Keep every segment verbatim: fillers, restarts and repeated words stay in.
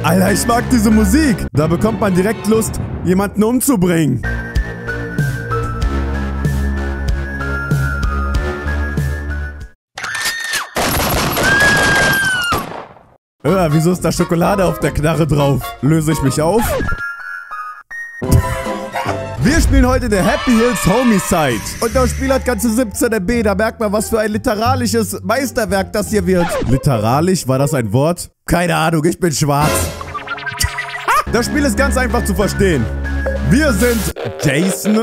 Alter, ich mag diese Musik. Da bekommt man direkt Lust, jemanden umzubringen. Äh, wieso ist da Schokolade auf der Knarre drauf? Löse ich mich auf? Wir spielen heute der Happy Hills Homicide. Und das Spiel hat ganze siebzehn M B. Da merkt man, was für ein literalisches Meisterwerk das hier wird. Literalisch? War das ein Wort? Keine Ahnung, ich bin schwarz. Das Spiel ist ganz einfach zu verstehen. Wir sind Jason.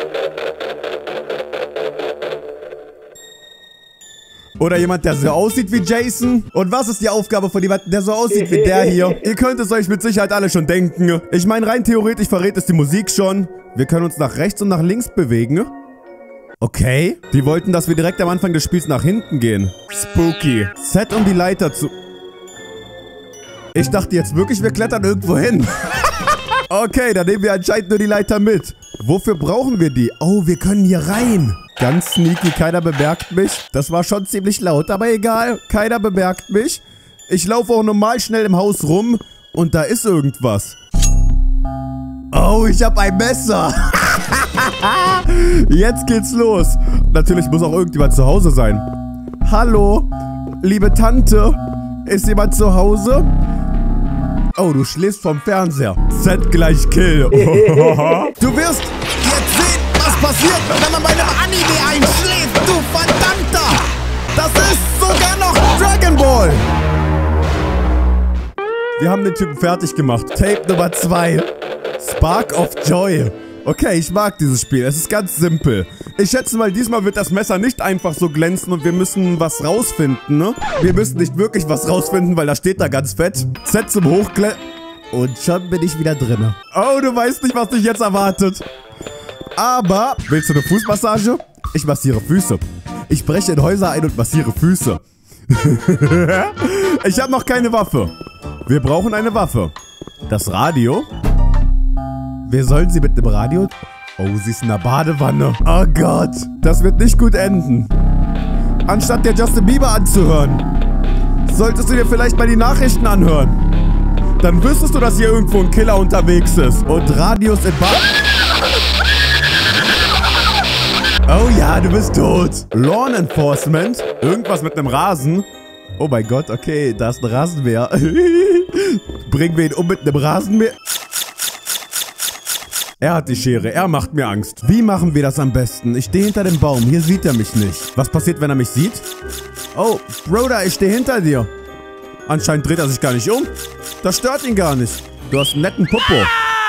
Oder jemand, der so aussieht wie Jason. Und was ist die Aufgabe von jemandem, der so aussieht wie der hier? Ihr könnt es euch mit Sicherheit alle schon denken. Ich meine, rein theoretisch verrät es die Musik schon. Wir können uns nach rechts und nach links bewegen. Okay. Die wollten, dass wir direkt am Anfang des Spiels nach hinten gehen. Spooky. Set, um die Leiter zu... Ich dachte jetzt wirklich, wir klettern irgendwo hin. Okay, dann nehmen wir anscheinend nur die Leiter mit. Wofür brauchen wir die? Oh, wir können hier rein. Ganz sneaky, keiner bemerkt mich. Das war schon ziemlich laut, aber egal. Keiner bemerkt mich. Ich laufe auch normal schnell im Haus rum und da ist irgendwas. Oh, ich habe ein Messer. Jetzt geht's los. Natürlich muss auch irgendjemand zu Hause sein. Hallo, liebe Tante. Ist jemand zu Hause? Oh, du schläfst vom Fernseher. Set gleich Kill. Du wirst jetzt sehen, was passiert, wenn man bei einem Anime einschläft, du Verdammter! Das ist sogar noch Dragon Ball! Wir haben den Typen fertig gemacht. Tape Nummer zwei. Spark of Joy. Okay, ich mag dieses Spiel. Es ist ganz simpel. Ich schätze mal, diesmal wird das Messer nicht einfach so glänzen und wir müssen was rausfinden, ne? Wir müssen nicht wirklich was rausfinden, weil das steht da ganz fett. Z zum Hochklettern. Und schon bin ich wieder drin. Oh, du weißt nicht, was dich jetzt erwartet. Aber, willst du eine Fußmassage? Ich massiere Füße. Ich breche in Häuser ein und massiere Füße. Ich habe noch keine Waffe. Wir brauchen eine Waffe. Das Radio. Wir sollen sie mit einem Radio... Oh, sie ist in der Badewanne. Oh Gott, das wird nicht gut enden. Anstatt dir Justin Bieber anzuhören, solltest du dir vielleicht mal die Nachrichten anhören. Dann wüsstest du, dass hier irgendwo ein Killer unterwegs ist. Und Radios in Bad... Oh ja, du bist tot. Lawn Enforcement. Irgendwas mit einem Rasen. Oh mein Gott, okay, da ist ein Rasenmäher. Bringen wir ihn um mit einem Rasenmäher? Er hat die Schere, er macht mir Angst. Wie machen wir das am besten? Ich stehe hinter dem Baum, hier sieht er mich nicht. Was passiert, wenn er mich sieht? Oh, Broder, ich stehe hinter dir. Anscheinend dreht er sich gar nicht um. Das stört ihn gar nicht. Du hast einen netten Popo.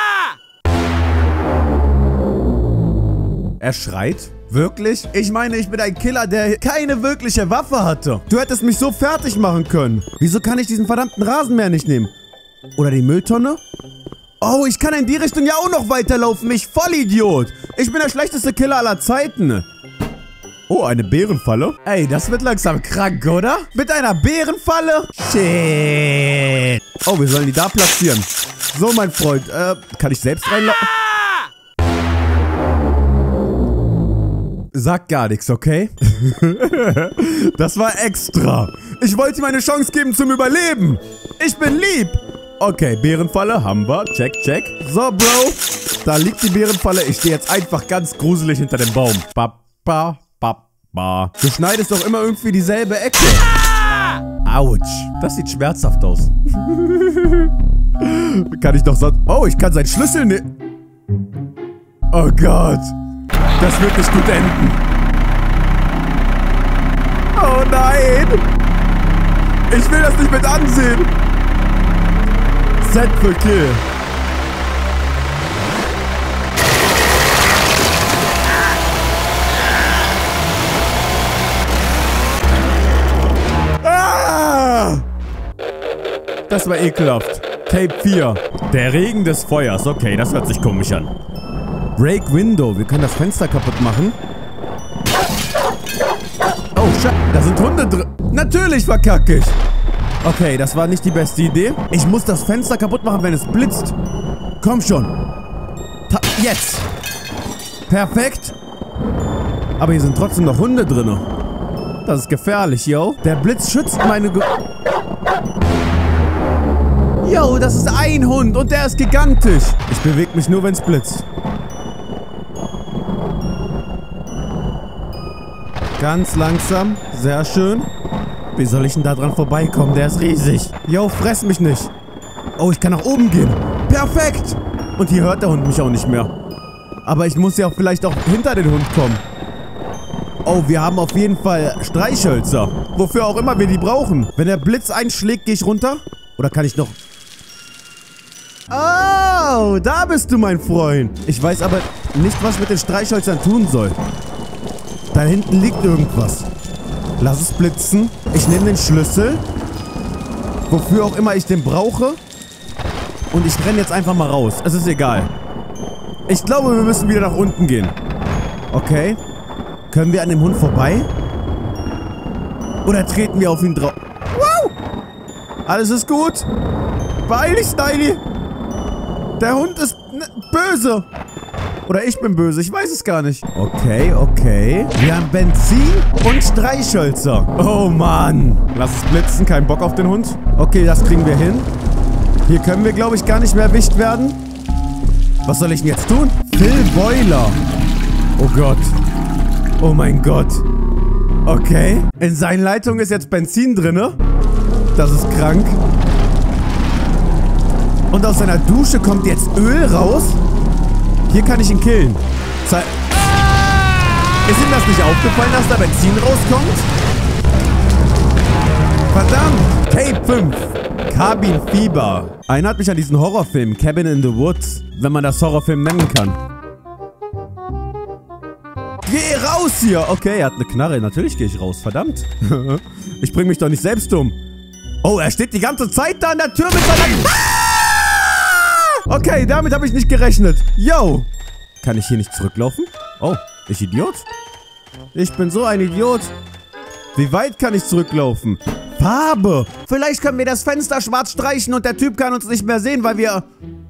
Er schreit? Wirklich? Ich meine, ich bin ein Killer, der keine wirkliche Waffe hatte. Du hättest mich so fertig machen können. Wieso kann ich diesen verdammten Rasenmäher nicht nehmen? Oder die Mülltonne? Oh, ich kann in die Richtung ja auch noch weiterlaufen, ich Vollidiot. Ich bin der schlechteste Killer aller Zeiten. Oh, eine Bärenfalle? Ey, das wird langsam krank, oder? Mit einer Bärenfalle? Shit. Oh, wir sollen die da platzieren. So, mein Freund, äh, kann ich selbst reinlaufen? Sag gar nichts, okay? Das war extra. Ich wollte ihm eine Chance geben zum Überleben. Ich bin lieb. Okay, Bärenfalle haben wir. Check, check. So, Bro. Da liegt die Bärenfalle. Ich stehe jetzt einfach ganz gruselig hinter dem Baum. Ba, ba, ba, ba. Du schneidest doch immer irgendwie dieselbe Ecke. Autsch. Das sieht schmerzhaft aus. Kann ich doch sonst... Oh, ich kann seinen Schlüssel nehmen. Oh Gott. Das wird nicht gut enden. Oh nein. Ich will das nicht mit ansehen. Set für Kill. Ah! Das war ekelhaft. Tape vier. Der Regen des Feuers. Okay, das hört sich komisch an. Break Window. Wir können das Fenster kaputt machen. Oh, Scheiße. Da sind Hunde drin. Natürlich verkacke ich. Okay, das war nicht die beste Idee. Ich muss das Fenster kaputt machen, wenn es blitzt. Komm schon. Ta jetzt. Perfekt. Aber hier sind trotzdem noch Hunde drin. Das ist gefährlich, yo. Der Blitz schützt meine... Ge Yo, das ist ein Hund und der ist gigantisch. Ich bewege mich nur, wenn es blitzt. Ganz langsam. Sehr schön. Wie soll ich denn da dran vorbeikommen? Der ist riesig. Yo, fress mich nicht. Oh, ich kann nach oben gehen. Perfekt. Und hier hört der Hund mich auch nicht mehr. Aber ich muss ja vielleicht auch hinter den Hund kommen. Oh, wir haben auf jeden Fall Streichhölzer. Wofür auch immer wir die brauchen. Wenn der Blitz einschlägt, gehe ich runter? Oder kann ich noch... Oh, da bist du, mein Freund. Ich weiß aber nicht, was ich mit den Streichhölzern tun soll. Da hinten liegt irgendwas. Lass es blitzen. Ich nehme den Schlüssel. Wofür auch immer ich den brauche. Und ich renne jetzt einfach mal raus. Es ist egal. Ich glaube, wir müssen wieder nach unten gehen. Okay. Können wir an dem Hund vorbei? Oder treten wir auf ihn drauf? Wow! Alles ist gut. Beeil dich, Stylie. Der Hund ist böse. Oder ich bin böse, ich weiß es gar nicht. Okay, okay. Wir haben Benzin und Streichhölzer. Oh Mann. Lass es blitzen, kein Bock auf den Hund. Okay, das kriegen wir hin. Hier können wir, glaube ich, gar nicht mehr erwischt werden. Was soll ich denn jetzt tun? Phil Boiler. Oh Gott. Oh mein Gott. Okay. In seinen Leitungen ist jetzt Benzin drin. Das ist krank. Und aus seiner Dusche kommt jetzt Öl raus. Hier kann ich ihn killen. Ze Ist ihm das nicht aufgefallen, dass da Benzin rauskommt? Verdammt! Tape fünf. Cabin Fever. Erinnert mich an diesen Horrorfilm Cabin in the Woods. Wenn man das Horrorfilm nennen kann. Geh raus hier! Okay, er hat eine Knarre. Natürlich gehe ich raus. Verdammt. Ich bring mich doch nicht selbst um. Oh, er steht die ganze Zeit da an der Tür mit seiner... Okay, damit habe ich nicht gerechnet. Yo! Kann ich hier nicht zurücklaufen? Oh, ich Idiot? Ich bin so ein Idiot. Wie weit kann ich zurücklaufen? Farbe! Vielleicht können wir das Fenster schwarz streichen und der Typ kann uns nicht mehr sehen, weil wir...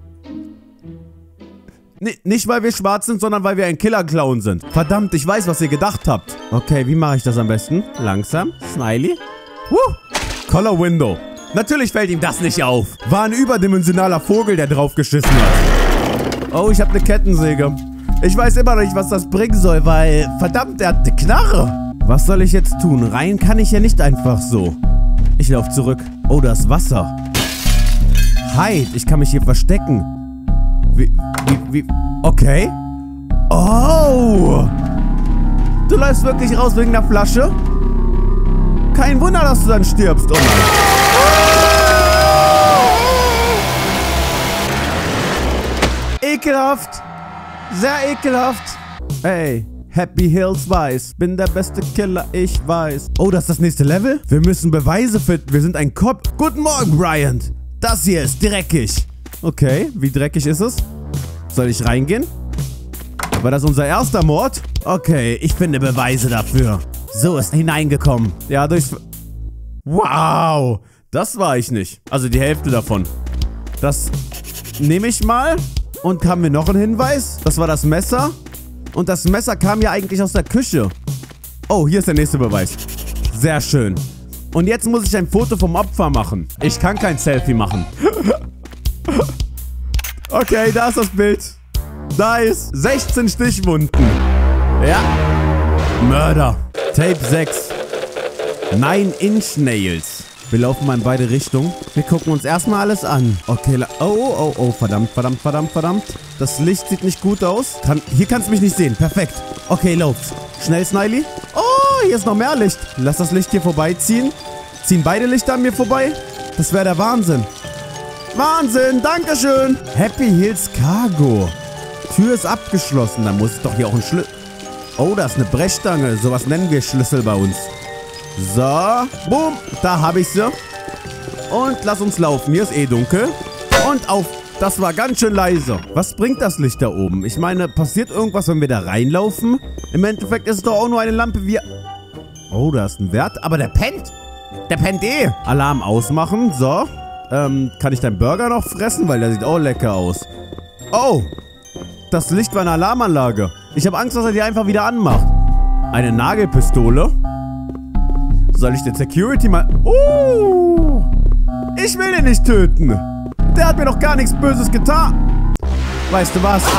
N nicht, weil wir schwarz sind, sondern weil wir ein Killer-Clown sind. Verdammt, ich weiß, was ihr gedacht habt. Okay, wie mache ich das am besten? Langsam. Smiley. Woo! Color Window. Natürlich fällt ihm das nicht auf. War ein überdimensionaler Vogel, der draufgeschissen hat. Oh, ich habe eine Kettensäge. Ich weiß immer noch nicht, was das bringen soll, weil... Verdammt, er hat eine Knarre. Was soll ich jetzt tun? Rein kann ich ja nicht einfach so. Ich laufe zurück. Oh, da ist Wasser. Hide, ich kann mich hier verstecken. Wie, wie, wie... Okay. Oh. Du läufst wirklich raus wegen der Flasche? Kein Wunder, dass du dann stirbst. Oh nein. Ekelhaft. Sehr ekelhaft. Ey, Happy Hills weiß. Bin der beste Killer, ich weiß. Oh, das ist das nächste Level? Wir müssen Beweise finden. Wir sind ein Cop. Guten Morgen, Bryant. Das hier ist dreckig. Okay, wie dreckig ist es? Soll ich reingehen? War das unser erster Mord? Okay, ich finde Beweise dafür. So ist hineingekommen. Ja, durchs... Wow. Das war ich nicht. Also die Hälfte davon. Das nehme ich mal. Und haben wir noch einen Hinweis? Das war das Messer. Und das Messer kam ja eigentlich aus der Küche. Oh, hier ist der nächste Beweis. Sehr schön. Und jetzt muss ich ein Foto vom Opfer machen. Ich kann kein Selfie machen. Okay, da ist das Bild. Nice. sechzehn Stichwunden. Ja. Mörder. Tape sechs. Nine Inch Nails. Wir laufen mal in beide Richtungen. Wir gucken uns erstmal alles an. Okay, oh, oh, oh, oh, verdammt, verdammt, verdammt, verdammt. Das Licht sieht nicht gut aus. Kann, hier kannst du mich nicht sehen. Perfekt. Okay, lauf. Schnell, Smiley. Oh, hier ist noch mehr Licht. Lass das Licht hier vorbeiziehen. Ziehen beide Lichter an mir vorbei? Das wäre der Wahnsinn. Wahnsinn, dankeschön. Happy Hills Cargo. Tür ist abgeschlossen. Da muss es doch hier auch ein Schlüssel... Oh, da ist eine Brechstange. Sowas nennen wir Schlüssel bei uns. So, boom, da habe ich sie. Und lass uns laufen, hier ist eh dunkel. Und auf, das war ganz schön leise. Was bringt das Licht da oben? Ich meine, passiert irgendwas, wenn wir da reinlaufen? Im Endeffekt ist es doch auch nur eine Lampe, wie... Oh, da ist ein Wert, aber der pennt. Der pennt eh. Alarm ausmachen, so. Ähm, kann ich deinen Burger noch fressen? Weil der sieht auch lecker aus. Oh, das Licht war eine Alarmanlage. Ich habe Angst, dass er die einfach wieder anmacht. Eine Nagelpistole. Soll ich den Security mal... Uh, ich will den nicht töten. Der hat mir doch gar nichts Böses getan. Weißt du was?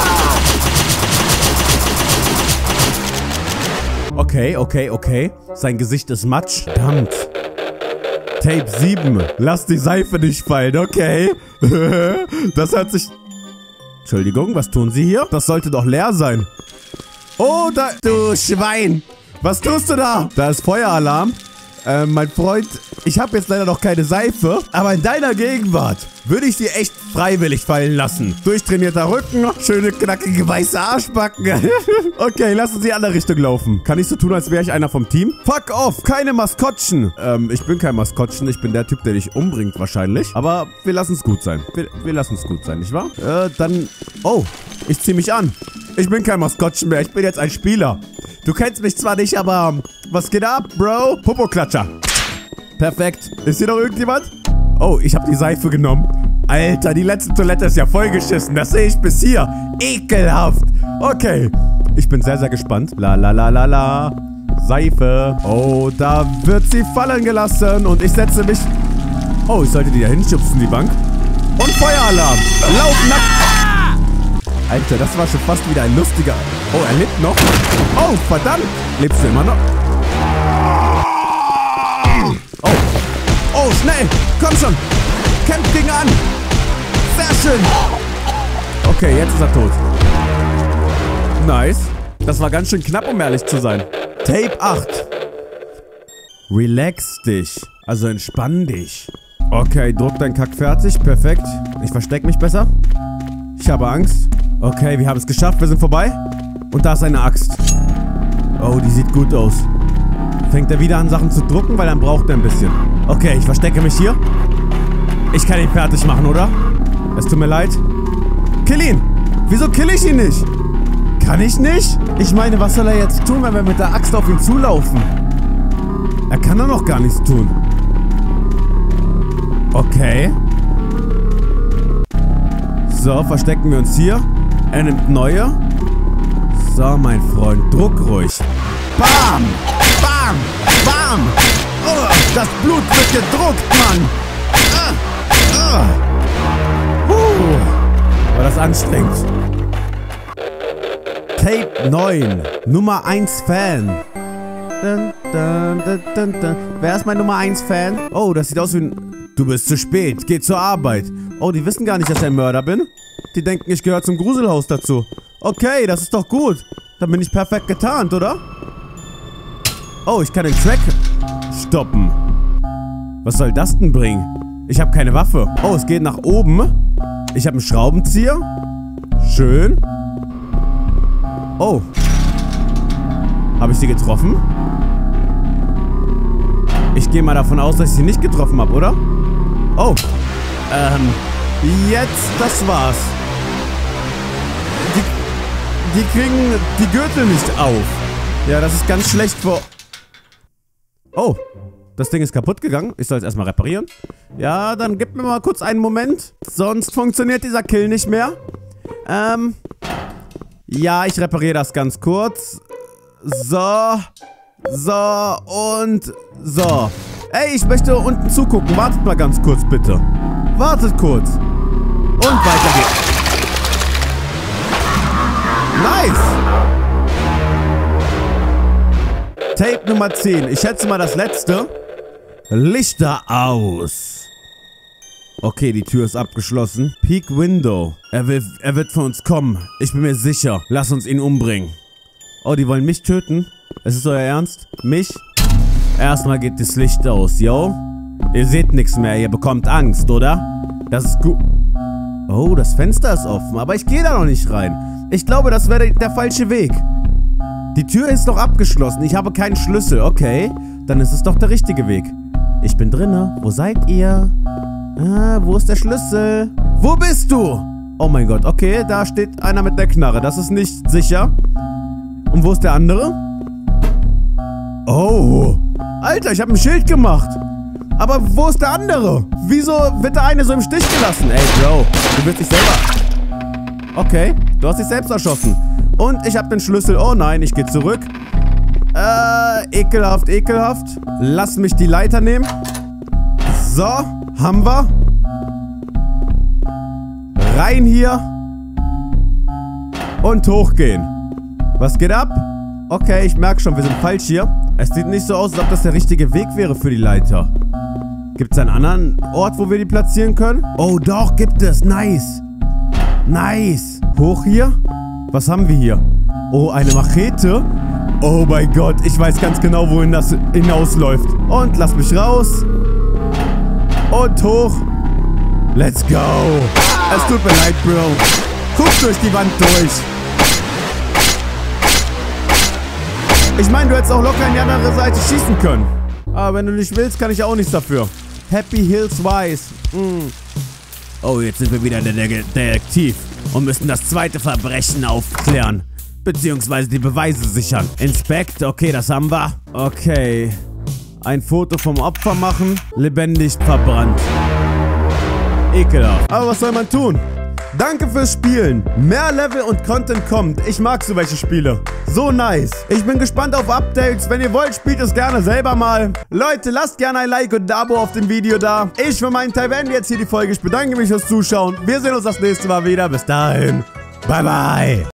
Okay, okay, okay. Sein Gesicht ist matsch. Verdammt. Tape sieben. Lass die Seife nicht fallen, okay. Das hört sich... Entschuldigung, was tun Sie hier? Das sollte doch leer sein. Oh, da... Du Schwein. Was tust du da? Da ist Feueralarm. Äh, mein Freund, ich habe jetzt leider noch keine Seife, aber in deiner Gegenwart würde ich sie echt freiwillig fallen lassen. Durchtrainierter Rücken, schöne knackige weiße Arschbacken. Okay, lass uns in die andere Richtung laufen. Kann ich so tun, als wäre ich einer vom Team? Fuck off, keine Maskottchen. Ähm, ich bin kein Maskottchen, ich bin der Typ, der dich umbringt wahrscheinlich. Aber wir lassen es gut sein. Wir, wir lassen es gut sein, nicht wahr? Äh, dann... Oh, ich zieh mich an. Ich bin kein Maskottchen mehr, ich bin jetzt ein Spieler. Du kennst mich zwar nicht, aber... Was geht ab, Bro? Popo-Klatscher. Perfekt. Ist hier noch irgendjemand? Oh, ich habe die Seife genommen. Alter, die letzte Toilette ist ja vollgeschissen. Das sehe ich bis hier. Ekelhaft. Okay. Ich bin sehr, sehr gespannt. La la la la la. Seife. Oh, da wird sie fallen gelassen. Und ich setze mich... Oh, ich sollte die da hinschubsen, die Bank. Und Feueralarm. Lauf nackt. Alter, das war schon fast wieder ein lustiger... Oh, er lebt noch. Oh, verdammt. Lebst du immer noch? Oh. Oh, schnell. Komm schon. Kämpft gegen an. Sehr schön. Okay, jetzt ist er tot. Nice. Das war ganz schön knapp, um ehrlich zu sein. Tape acht. Relax dich. Also entspann dich. Okay, druck deinen Kack fertig. Perfekt. Ich verstecke mich besser. Ich habe Angst. Okay, wir haben es geschafft. Wir sind vorbei. Und da ist eine Axt. Oh, die sieht gut aus. Fängt er wieder an, Sachen zu drucken, weil dann braucht er ein bisschen. Okay, ich verstecke mich hier. Ich kann ihn fertig machen, oder? Es tut mir leid. Kill ihn! Wieso kill ich ihn nicht? Kann ich nicht? Ich meine, was soll er jetzt tun, wenn wir mit der Axt auf ihn zulaufen? Er kann doch noch gar nichts tun. Okay. So, verstecken wir uns hier. Er nimmt neue. So, mein Freund, druck ruhig. Bam! Bam! Bam! Oh, das Blut wird gedruckt, Mann! Ah, ah. Uh, war das anstrengend. Tape neun. Nummer eins Fan. Dun, dun, dun, dun, dun. Wer ist mein Nummer eins Fan? Oh, das sieht aus wie ein... Du bist zu spät. Geh zur Arbeit. Oh, die wissen gar nicht, dass ich ein Mörder bin. Die denken, ich gehöre zum Gruselhaus dazu. Okay, das ist doch gut. Dann bin ich perfekt getarnt, oder? Oh, ich kann den Track stoppen. Was soll das denn bringen? Ich habe keine Waffe. Oh, es geht nach oben. Ich habe einen Schraubenzieher. Schön. Oh. Habe ich sie getroffen? Ich gehe mal davon aus, dass ich sie nicht getroffen habe, oder? Oh. Ähm. Jetzt, das war's. Die, die kriegen die Gürtel nicht auf. Ja, das ist ganz schlecht vor... Oh. Das Ding ist kaputt gegangen. Ich soll es erstmal reparieren. Ja, dann gib mir mal kurz einen Moment. Sonst funktioniert dieser Kill nicht mehr. Ähm. Ja, ich repariere das ganz kurz. So. So. Und so. Ey, ich möchte unten zugucken. Wartet mal ganz kurz, bitte. Wartet kurz. Und weiter geht's. Nice. Tape Nummer zehn. Ich schätze mal das letzte. Lichter aus. Okay, die Tür ist abgeschlossen. Peek Window. Er will, er wird für uns kommen. Ich bin mir sicher. Lass uns ihn umbringen. Oh, die wollen mich töten? Es ist euer Ernst? Mich? Erstmal geht das Licht aus, yo. Ihr seht nichts mehr. Ihr bekommt Angst, oder? Das ist gut. Oh, das Fenster ist offen. Aber ich gehe da noch nicht rein. Ich glaube, das wäre der falsche Weg. Die Tür ist doch abgeschlossen. Ich habe keinen Schlüssel. Okay, dann ist es doch der richtige Weg. Ich bin drinne. Wo seid ihr? Ah, wo ist der Schlüssel? Wo bist du? Oh mein Gott, okay, da steht einer mit der Knarre. Das ist nicht sicher. Und wo ist der andere? Oh. Alter, ich habe ein Schild gemacht. Aber wo ist der andere? Wieso wird der eine so im Stich gelassen? Ey, Bro, du wirst dich selber... Okay, du hast dich selbst erschossen. Und ich habe den Schlüssel. Oh nein, ich gehe zurück. Äh, ekelhaft, ekelhaft. Lass mich die Leiter nehmen. So, haben wir. Rein hier. Und hochgehen. Was geht ab? Okay, ich merke schon, wir sind falsch hier. Es sieht nicht so aus, als ob das der richtige Weg wäre für die Leiter. Gibt es einen anderen Ort, wo wir die platzieren können? Oh, doch, gibt es. Nice. Nice. Hoch hier. Was haben wir hier? Oh, eine Machete. Oh mein Gott, ich weiß ganz genau, wohin das hinausläuft. Und lass mich raus. Und hoch. Let's go. Es tut mir leid, Bro. Guck durch die Wand durch. Ich meine, du hättest auch locker in die andere Seite schießen können. Aber wenn du nicht willst, kann ich auch nichts dafür. Happy Hills Wise. Mm. Oh, jetzt sind wir wieder der Detektiv und müssen das zweite Verbrechen aufklären. Beziehungsweise die Beweise sichern. Inspect, okay, das haben wir. Okay. Ein Foto vom Opfer machen. Lebendig verbrannt. Ekelhaft. Aber was soll man tun? Danke fürs Spielen. Mehr Level und Content kommt. Ich mag so welche Spiele. So nice. Ich bin gespannt auf Updates. Wenn ihr wollt, spielt es gerne selber mal. Leute, lasst gerne ein Like und ein Abo auf dem Video da. Ich für meinen Teil beende jetzt hier die Folge. Ich bedanke mich fürs Zuschauen. Wir sehen uns das nächste Mal wieder. Bis dahin. Bye, bye.